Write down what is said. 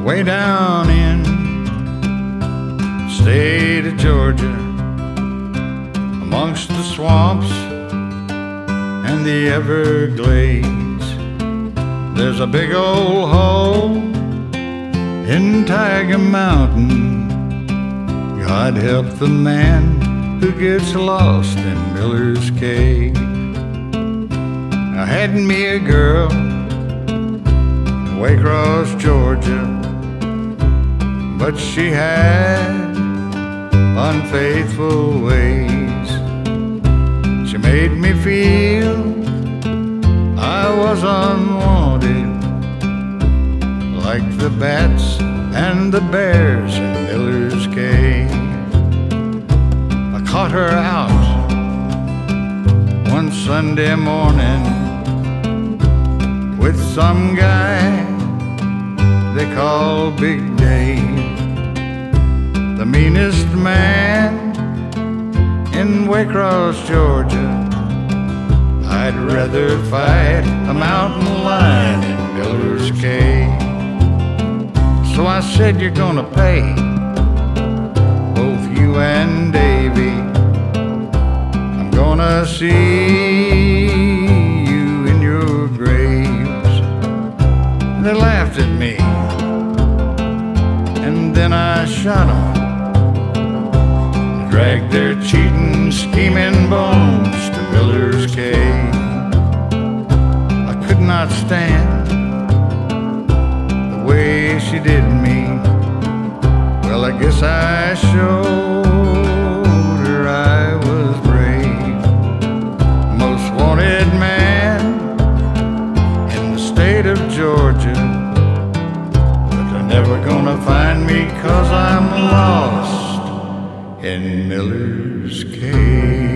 way down in state of Georgia, amongst the swamps and the Everglades. There's a big old hole in Tiger Mountain. God help the man who gets lost in Miller's Cave. I had me a girl in Waycross, Georgia, but she had unfaithful ways. She made me feel I was unwanted, like the bats and the bears in Miller's Cave. I caught her out one Sunday morning with some guy they call Big Dave, the meanest man in Waycross, Georgia. I'd rather fight a mountain lion in Miller's Cave. So I said, you're gonna pay, both you and Davy. I'm gonna see you in your graves. They laughed at me, and then I shot them. Dragged their cheating, scheming bones to Miller's Cave. I could not stand the way she did me. Well, I guess I showed her I was brave. Most wanted man in the state of Georgia, but they're never gonna find me 'cause I'm lost in Miller's Cave.